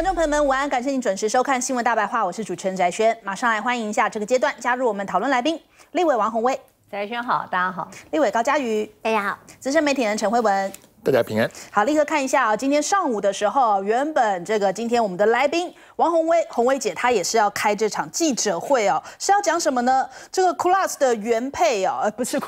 观众朋友们，午安！感谢您准时收看《新闻大白话》，我是主持人翟轩。马上来欢迎一下这个阶段加入我们讨论来宾，立委王宏威， 翟轩好，大家好； 立委高嘉瑜， 大家好； 资深媒体人陈慧文， 大家平安。 好，立刻看一下啊，今天上午的时候，原本今天我们的来宾王宏威姐，她也是要开这场记者会哦，是要讲什么呢？这个 Kulass 的原配哦，不是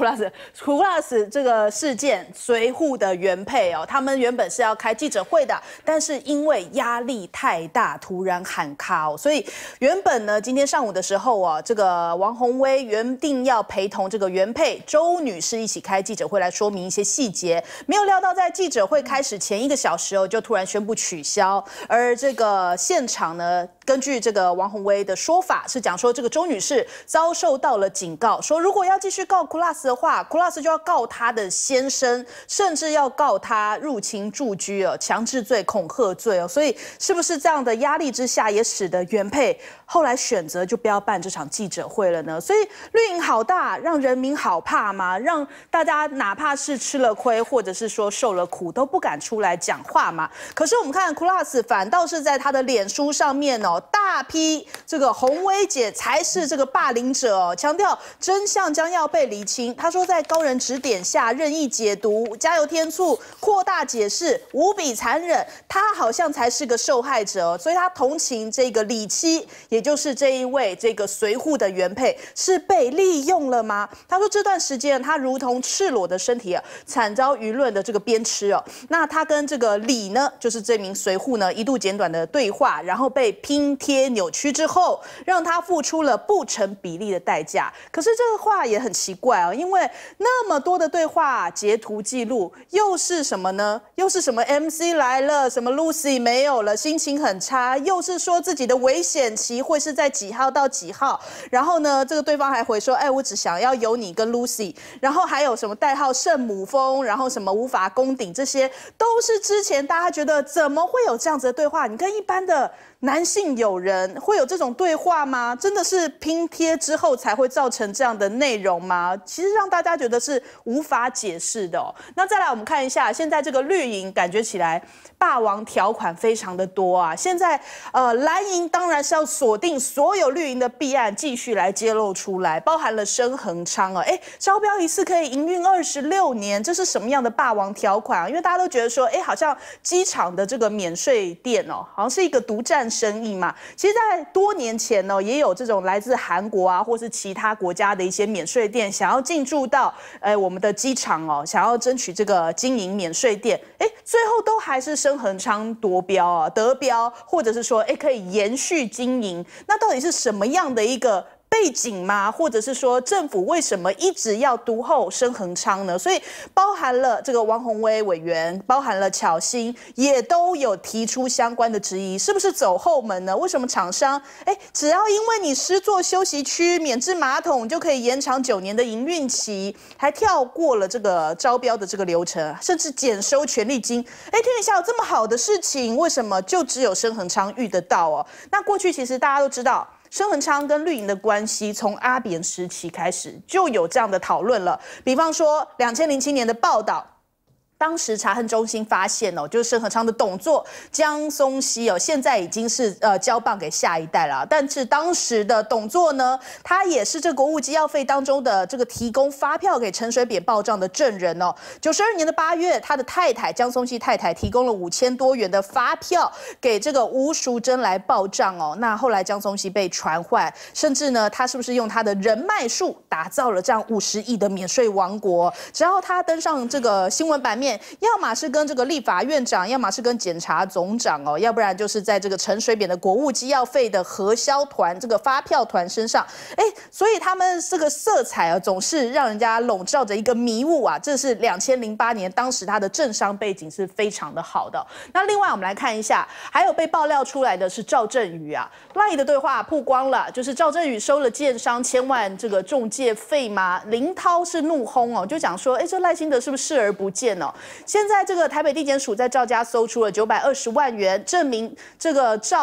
Kulass 这个事件，随扈的原配哦，他们原本是要开记者会的，但是因为压力太大，突然喊卡哦，所以原本呢，今天上午的时候哦，这个王宏威原定要陪同这个原配周女士一起开记者会来说明一些细节，没有料到在记者会开始前1个小时哦，就突然宣布取消，而这个现场呢，根据这个王宏威的说法是讲说，这个周女士遭受到了警告，说如果要继续告 Kulass 的话 ，Kulass 就要告她的先生，甚至要告她入侵住居哦，强制罪、恐吓罪哦。所以是不是这样的压力之下，也使得原配后来选择就不要办这场记者会了呢？所以绿营好大，让人民好怕吗？让大家哪怕是吃了亏，或者是说受了苦，都不敢出来讲话嘛？可是我们看 Kulass 反倒是在他的脸书上面哦，大批这个宏威姐才是这个霸凌者哦，强调真相将要被厘清。他说，在高人指点下任意解读、加油添醋、扩大解释，无比残忍。他好像才是个受害者哦，所以他同情这个李妻，也就是这一位这个随扈的原配是被利用了吗？他说这段时间他如同赤裸的身体啊，惨遭舆论的这个鞭笞哦。那他跟这个李呢，就是这名随扈呢，一度简短的对话，然后被拼贴扭曲之后，让他付出了不成比例的代价。可是这个话也很奇怪哦，因为那么多的对话截图记录，又是什么呢？又是什么 MC 来了，什么 Lucy 没有了，心情很差，又是说自己的危险期会是在几号到几号？然后呢，这个对方还回说，我只想要有你跟 Lucy， 然后还有什么代号圣母峰，然后什么无法攻顶，这些都是之前大家觉得怎么会有这样子的对话？你跟一般的男性友人会有这种对话吗？真的是拼贴之后才会造成这样的内容吗？其实让大家觉得是无法解释的哦。那再来我们看一下，现在这个绿营感觉起来霸王条款非常的多啊。现在蓝营当然是要锁定所有绿营的弊案，继续来揭露出来，包含了申恒昌哦，招标一次可以营运26年，这是什么样的霸王条款啊？因为大家都觉得说，好像机场的这个免税店哦，好像是一个独占生意嘛。其实，在多年前呢，也有这种来自韩国啊，或是其他国家的一些免税店，想要进驻到我们的机场哦，想要争取这个经营免税店，最后都还是申恒昌夺标啊，得标，或者是说可以延续经营。那到底是什么样的一个背景吗？或者是说政府为什么一直要独厚申恒昌呢？所以包含了这个王宏威委员，包含了巧芯，也都有提出相关的质疑，是不是走后门呢？为什么厂商只要因为你施作休息区、免治马桶就可以延长9年的营运期，还跳过了这个招标的这个流程，甚至减收权利金？天底下有这么好的事情，为什么就只有申恒昌遇得到哦？那过去其实大家都知道，申恒昌跟绿营的关系从阿扁时期开始就有这样的讨论了。比方说2007年的报道，当时查核中心发现哦，就是申恒昌的董座江松熙哦，现在已经是交棒给下一代了。但是当时的董座呢，他也是这国务机要费当中的这个提供发票给陈水扁报账的证人哦。92年的8月，他的太太江松熙太太提供了5000多元的发票给这个吴淑珍来报账哦。那后来江松熙被传唤，甚至呢，他是不是用他的人脉术打造了这样50亿的免税王国？只要他登上这个新闻版面，要么是跟这个立法院长，要么是跟检察总长哦，要不然就是在这个陈水扁的国务机要费的核销团这个发票团身上，所以他们这个色彩啊，总是让人家笼罩着一个迷雾啊。这是2008年，当时他的政商背景是非常的好的。那另外我们来看一下，还有被爆料出来的是赵振宇啊，LINE的对话曝光了，就是赵振宇收了建商1000万这个中介费吗？林涛是怒轰哦，就讲说，这赖清德是不是视而不见哦？现在这个台北地检署在赵家搜出了920万元，证明这个赵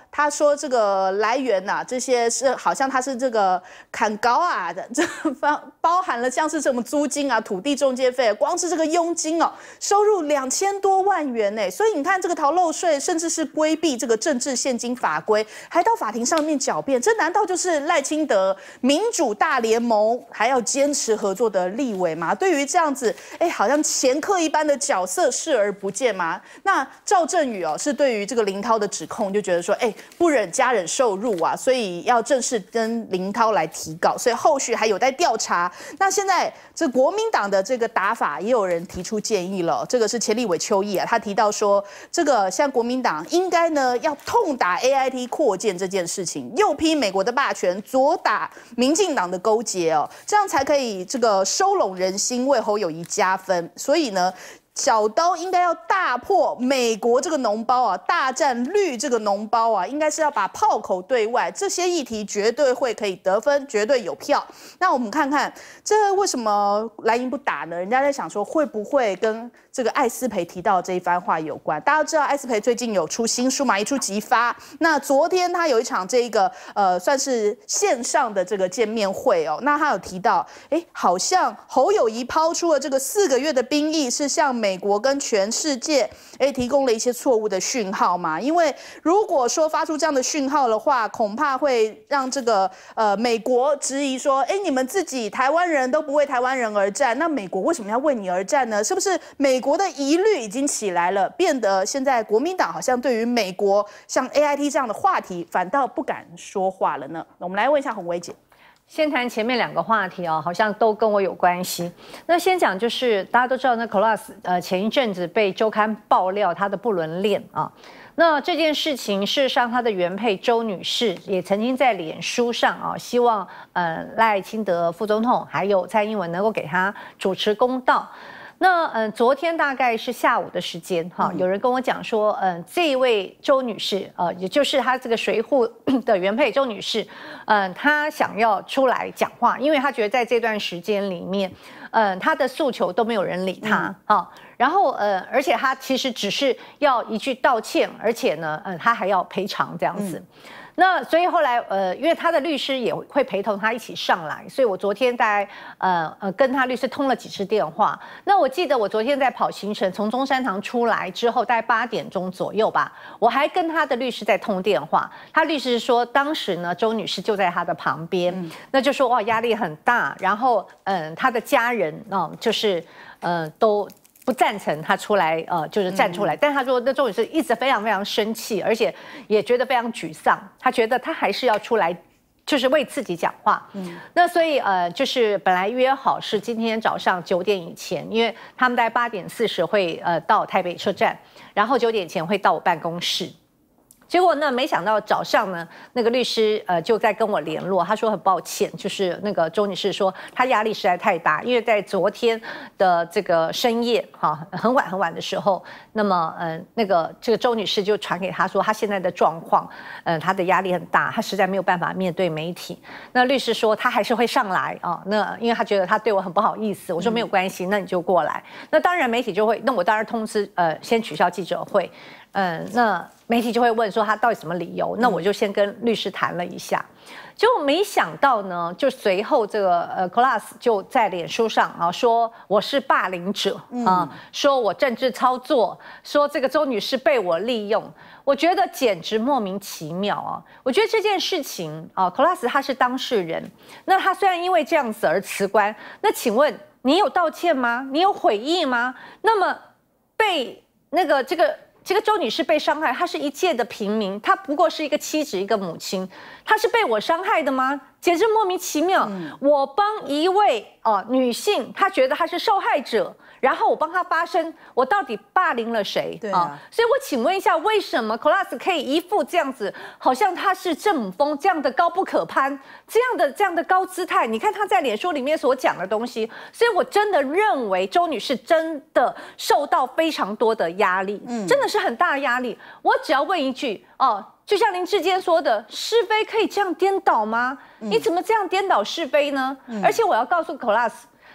他说这个来源呐、这些是好像他是这个砍高啊的，这包含了像是什么租金啊、土地中介费，光是这个佣金哦，收入2000多万元呢。所以你看这个逃漏税，甚至是规避这个政治现金法规，还到法庭上面狡辩，这难道就是赖清德民主大联盟还要坚持合作的立委吗？对于这样子，好像掮客一般的角色视而不见吗？那赵振宇哦，是对于这个林涛的指控，就觉得说，不忍家人受辱啊，所以要正式跟林涛来提告，所以后续还有待调查。那现在这国民党的这个打法，也有人提出建议了。这个是前立委邱毅啊，他提到说，这个像国民党应该呢要痛打 AIT 扩建这件事情，右批美国的霸权，左打民进党的勾结哦，这样才可以这个收拢人心，为侯友宜加分。所以呢，小刀应该要大破美国这个脓包啊，大战绿这个脓包啊，应该是要把炮口对外，这些议题绝对会可以得分，绝对有票。那我们看看这为什么蓝营不打呢？人家在想说会不会跟这个艾斯培提到这一番话有关？大家知道艾斯培最近有出新书嘛，一触即发。那昨天他有一场这个算是线上的这个见面会哦，那他有提到，好像侯友宜抛出了这个4个月的兵役是向美国跟全世界提供了一些错误的讯号嘛？因为如果说发出这样的讯号的话，恐怕会让这个美国质疑说，你们自己台湾人都不为台湾人而战，那美国为什么要为你而战呢？是不是美国的疑虑已经起来了，变得现在国民党好像对于美国像 AIT 这样的话题反倒不敢说话了呢？我们来问一下洪薇姐。 先谈前面2个话题哦，好像都跟我有关系。那先讲就是大家都知道，那 Colas 前一阵子被周刊爆料他的不伦恋啊。那这件事情，事实上他的原配周女士也曾经在脸书上啊，希望赖清德副总统还有蔡英文能够给他主持公道。那昨天大概是下午的时间哈，有人跟我讲说，这一位周女士，也就是她这个水户的原配周女士，她想要出来讲话，因为她觉得在这段时间里面，她的诉求都没有人理她啊，然后而且她其实只是要一句道歉，而且呢，她还要赔偿这样子。那所以后来因为他的律师也会陪同他一起上来，所以我昨天大概跟他律师通了几次电话。那我记得我昨天在跑行程，从中山堂出来之后，大概8点钟左右吧，我还跟他的律师在通电话。他律师说，当时呢，周女士就在他的旁边，那就说哇压力很大，然后他的家人就是都不赞成他出来，就是站出来。但他说，那周女士一直非常非常生气，而且也觉得非常沮丧。他觉得他还是要出来，就是为自己讲话。那所以就是本来约好是今天早上9点以前，因为他们在8点40会到台北车站，然后9点前会到我办公室。结果呢，没想到早上呢，那个律师就在跟我联络，他说很抱歉，就是那个周女士说她压力实在太大，因为在昨天的这个深夜很晚很晚的时候，那么这个周女士就传给她说她现在的状况，她的压力很大，她实在没有办法面对媒体。那律师说她还是会上来啊，那因为她觉得她对我很不好意思，我说没有关系，那你就过来。那当然媒体就会，那我当然通知先取消记者会。那媒体就会问说他到底什么理由？那我就先跟律师谈了一下，结果没想到呢，就随后这个Colas 就在脸书上说我是霸凌者说我政治操作，说这个周女士被我利用，我觉得简直莫名其妙啊！我觉得这件事情Colas 他是当事人，那他虽然因为这样子而辞官，那请问你有道歉吗？你有悔意吗？那么被这个周女士被伤害，她是一介的平民，她不过是一个妻子，一个母亲，她是被我伤害的吗？简直莫名其妙。我帮一位女性，她觉得她是受害者，然后我帮她发声，我到底霸凌了谁？ 对啊， 所以我请问一下，为什么 Colas 可以一副这样子，好像他是正母峰这样的高不可攀，这样的高姿态？你看他在脸书里面所讲的东西，所以我真的认为周女士真的受到非常多的压力，真的是很大的压力。我只要问一句就像林志坚说的，是非可以这样颠倒吗？你怎么这样颠倒是非呢？而且我要告诉 Colas，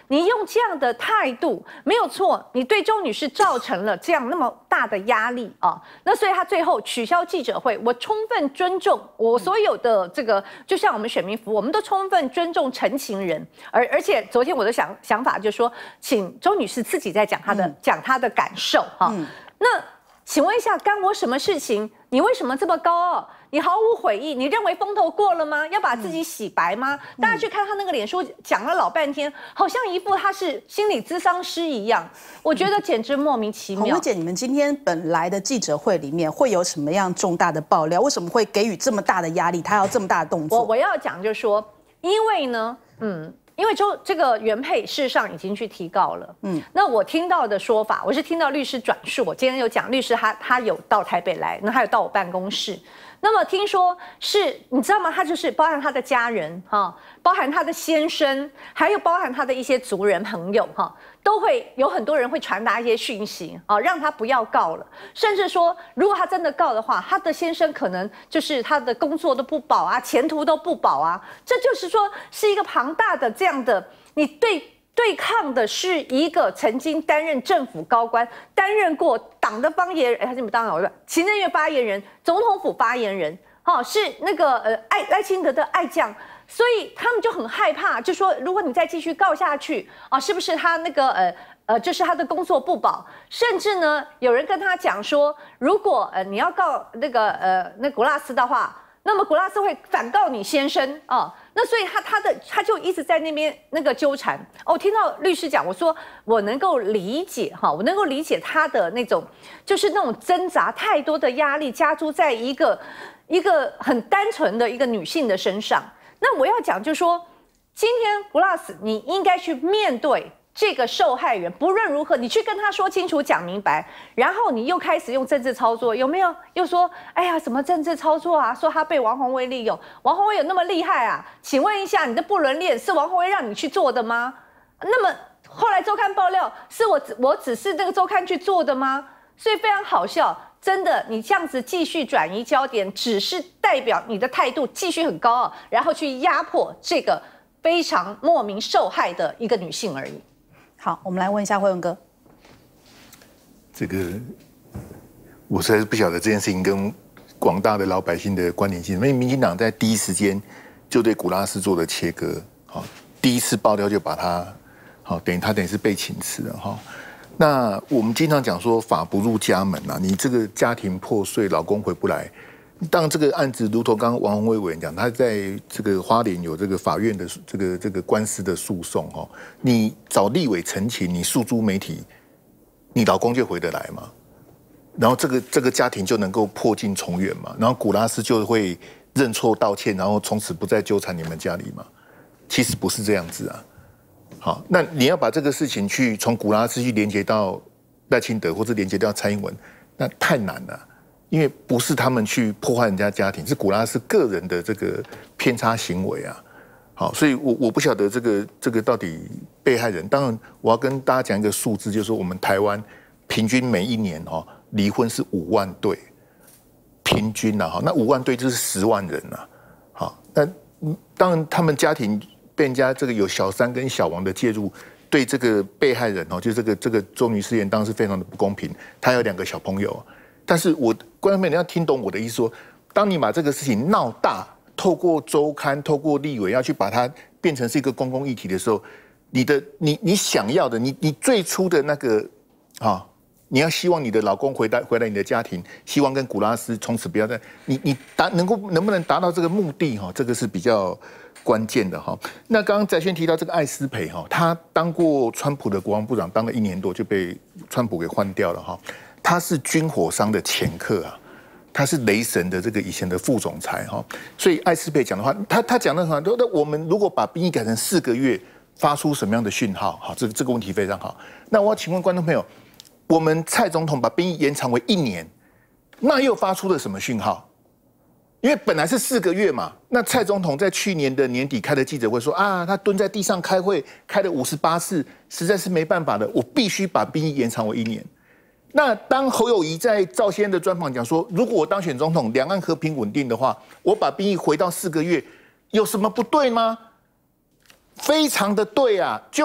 你用这样的态度没有错，你对周女士造成了这样那么大的压力啊。那所以她最后取消记者会，我充分尊重我所有的这个，就像我们选民服务，我们都充分尊重陈情人。而且昨天我的想法就是说，请周女士自己在讲她的感受哈。那请问一下，干我什么事情？你为什么这么高傲？你毫无悔意？你认为风头过了吗？要把自己洗白吗？大家去看他那个脸书，讲了老半天，好像一副他是心理咨商师一样，我觉得简直莫名其妙。 洪薇姐，你们今天本来的记者会里面会有什么样重大的爆料？为什么会给予这么大的压力？他要这么大的动作？ 我要讲就是说，因为呢，因为这个原配事实上已经去提告了，那我听到的说法，我是听到律师转述，我今天有讲律师他有到台北来，那他有到我办公室，那么听说是你知道吗？他就是包含他的家人包含他的先生，还有包含他的一些族人朋友都会有很多人会传达一些讯息让他不要告了，甚至说如果他真的告的话，他的先生可能就是他的工作都不保啊，前途都不保啊，这就是说是一个庞大的这样的，你对抗的是一个曾经担任政府高官、担任过党的发言人，还是当然行政院发言人、总统府发言人，是那个赖清德的爱将。所以他们就很害怕，就说如果你再继续告下去是不是他那个就是他的工作不保？甚至呢，有人跟他讲说，如果你要告那古拉斯的话，那么古拉斯会反告你先生那所以他就一直在那边那个纠缠。我听到律师讲，我说我能够理解我能够理解他的那种就是那种挣扎，太多的压力加诸在一个很单纯的一个女性的身上。那我要讲就是说，今天 Glass 你应该去面对这个受害人，不论如何，你去跟他说清楚、讲明白，然后你又开始用政治操作，有没有？又说，哎呀，什么政治操作啊？说他被王宏威利用，王宏威有那么厉害啊？请问一下，你的不伦恋是王宏威让你去做的吗？那么后来周刊爆料，是我只是那个周刊去做的吗？所以非常好笑。真的，你这样子继续转移焦点，只是代表你的态度继续很高傲，然后去压迫这个非常莫名受害的一个女性而已。 好，我们来问一下慧文哥， 这个我实在是不晓得这件事情跟广大的老百姓的关联性，因为民进党在第一时间就对古拉斯做了切割，第一次爆料就把他，等于是被请辞了那我们经常讲说法不入家门啊，你这个家庭破碎，老公回不来。当这个案子如同刚刚王宏威委员讲，他在这个花莲有这个法院的这个官司的诉讼你找立委陈情，你诉诸媒体，你老公就回得来嘛？然后这个家庭就能够破镜重圆嘛？然后古拉斯就会认错道歉，然后从此不再纠缠你们家里嘛？其实不是这样子啊。好，那你要把这个事情去从古拉斯去连接到赖清德，或者连接到蔡英文，那太难了，因为不是他们去破坏人家家庭，是古拉斯个人的这个偏差行为啊。好，所以我不晓得这个到底被害人。当然，我要跟大家讲一个数字，就是说我们台湾平均每一年离婚是5万对，平均啊那5万对就是10万人啊。好，那当然他们家庭被人家这个有小三跟小王的介入，对这个被害人就是这个周女士当然是非常的不公平。她有2个小朋友，但是观众朋友你要听懂我的意思说，当你把这个事情闹大，透过周刊、透过立委要去把它变成是一个公共议题的时候，你想要的，你最初的那个你要希望你的老公回来你的家庭，希望跟古拉斯从此不要再能不能达到这个目的这个是比较关键的那刚刚翟轩提到这个艾斯培他当过川普的国防部长，当了1年多就被川普给换掉了他是军火商的前客啊，他是雷神的这个以前的副总裁所以艾斯培讲的话，他讲的很好，那我们如果把兵役改成4个月，发出什么样的讯号？这个问题非常好。那我要请问观众朋友，我们蔡总统把兵役延长为1年，那又发出了什么讯号？因为本来是4个月嘛，那蔡总统在去年的年底开的记者会说他蹲在地上开会，开了58次，实在是没办法的，我必须把兵役延长为1年。那当侯友宜在赵先生的专访讲说，如果我当选总统，两岸和平稳定的话，我把兵役回到4个月，有什么不对吗？非常的对啊！就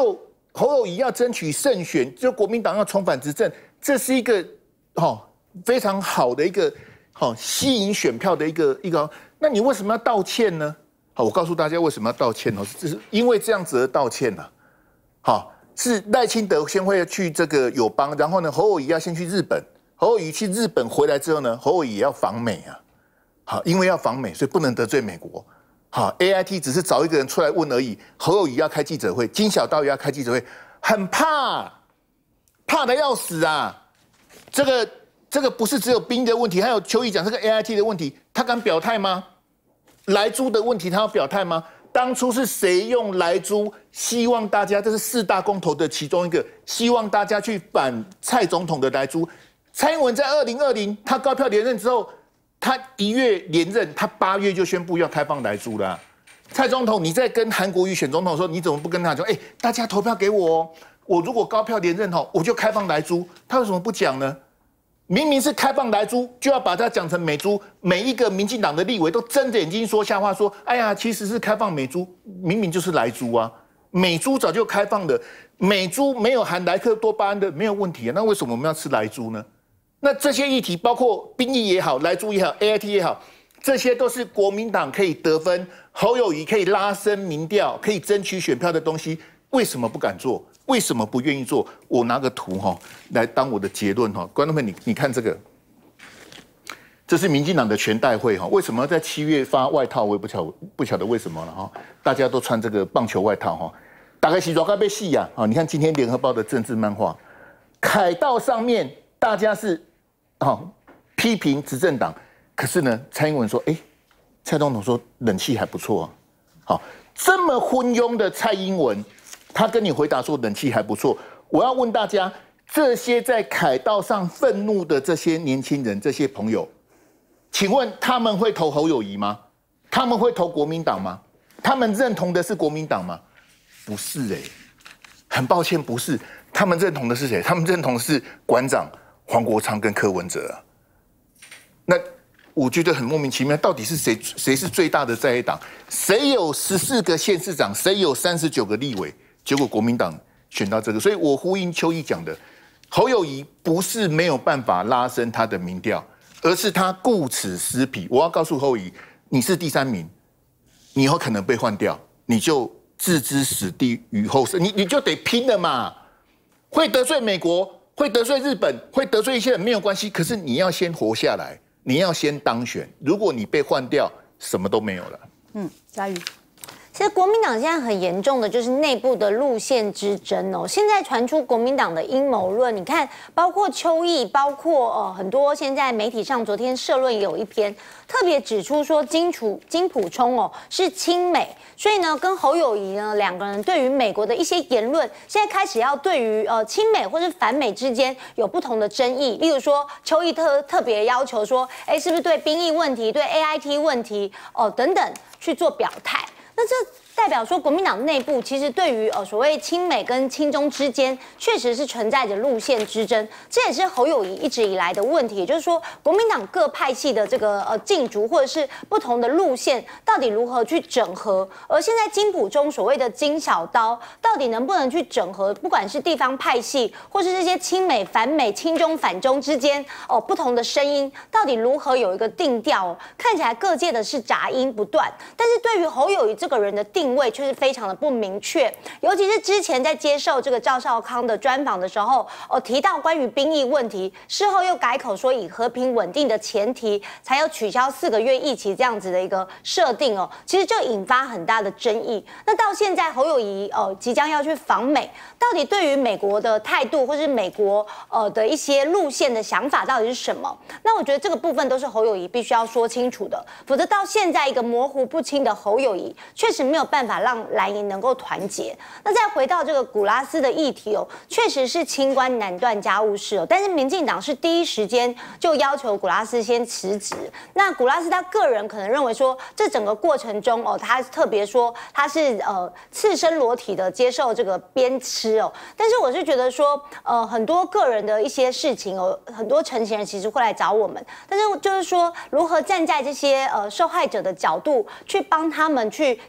侯友宜要争取胜选，就国民党要重返执政，这是一个非常好的一个吸引选票的一个。那你为什么要道歉呢？好，我告诉大家为什么要道歉哦，是因为这样子而道歉呐。好，是赖清德先会去这个友邦，然后呢，侯友宜要先去日本。侯友宜去日本回来之后呢，侯友宜也要访美啊。好，因为要访美，所以不能得罪美国。好 ，AIT 只是找一个人出来问而已。侯友宜要开记者会，金小刀也要开记者会，很怕得要死啊！这个不是只有兵的问题，还有邱毅讲这个 AIT 的问题，他敢表态吗？莱猪的问题，他要表态吗？当初是谁用莱猪？希望大家，这是4大公投的其中一个，希望大家去反蔡总统的莱猪。蔡英文在2020他高票连任之后，他1月连任，他8月就宣布要开放莱猪了。蔡总统，你在跟韩国瑜选总统的时候，你怎么不跟他讲？大家投票给我哦，我如果高票连任我就开放莱猪。他为什么不讲呢？明明是开放莱猪，就要把它讲成美猪。每一个民进党的立委都睁着眼睛说瞎话，说：“哎呀，其实是开放美猪，明明就是莱猪啊！美猪早就开放的，美猪没有含莱克多巴胺的，没有问题啊。那为什么我们要吃莱猪呢？那这些议题，包括兵役也好，莱猪也好 ，AIT 也好，这些都是国民党可以得分，侯友宜可以拉升民调，可以争取选票的东西，为什么不敢做？为什么不愿意做？我拿个图来当我的结论观众朋友，你看这个，这是民进党的全代会为什么在7月发外套？我也不晓得为什么了大家都穿这个棒球外套大概是多该被戏呀你看今天联合报的政治漫画，凯道上面大家是批评执政党，可是呢，蔡英文说，蔡总统说冷气还不错好，这么昏庸的蔡英文。他跟你回答说冷气还不错，我要问大家，这些在凯道上愤怒的这些年轻人、这些朋友，请问他们会投侯友宜吗？他们会投国民党吗？他们认同的是国民党吗？不是很抱歉，不是。他们认同的是谁？他们认同的是馆长黄国昌跟柯文哲那我觉得很莫名其妙，到底是谁是最大的在野党？谁有14个县市长？谁有39个立委？结果国民党选到这个，所以我呼应邱毅讲的，侯友宜不是没有办法拉升他的民调，而是他顾此失彼。我要告诉侯友宜，你是第3名，你有可能被换掉，你就置之死地于后生，你就得拼了嘛。会得罪美国，会得罪日本，会得罪一些人没有关系，可是你要先活下来，你要先当选。如果你被换掉，什么都没有了。 嘉瑜。 其实国民党现在很严重的就是内部的路线之争哦。现在传出国民党的阴谋论，你看，包括邱毅，包括很多现在媒体上，昨天社论有一篇特别指出说金溥聪是亲美，所以呢跟侯友宜呢2个人对于美国的一些言论，现在开始要对于亲美或是反美之间有不同的争议。例如说邱毅特别要求说，是不是对兵役问题、对 AIT 问题等等去做表态？那这代表说，国民党内部其实对于所谓亲美跟亲中之间，确实是存在着路线之争，这也是侯友宜一直以来的问题。也就是说，国民党各派系的这个竞逐或者是不同的路线，到底如何去整合？而现在金溥聪所谓的金小刀，到底能不能去整合？不管是地方派系，或是这些亲美、反美、亲中、反中之间不同的声音，到底如何有一个定调？看起来各界的是杂音不断，但是对于侯友宜这个人的定位却是非常的不明确，尤其是之前在接受这个赵少康的专访的时候，提到关于兵役问题，事后又改口说以和平稳定的前提才有取消4个月役期这样子的一个设定其实就引发很大的争议。那到现在侯友宜即将要去访美，到底对于美国的态度或是美国的一些路线的想法到底是什么？那我觉得这个部分都是侯友宜必须要说清楚的，否则到现在一个模糊不清的侯友宜，确实没有办法让蓝营能够团结。那再回到这个古拉斯的议题确实是清官难断家务事但是民进党是第一时间就要求古拉斯先辞职。那古拉斯他个人可能认为说，这整个过程中他特别说他是赤身裸体的接受这个鞭笞但是我是觉得说很多个人的一些事情很多陈情人其实会来找我们，但是就是说如何站在这些受害者的角度去帮他们去协助他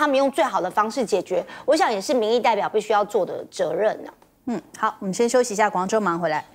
他们用最好的方式解决，我想也是民意代表必须要做的责任呢。 好，我们先休息一下，广州马上回来。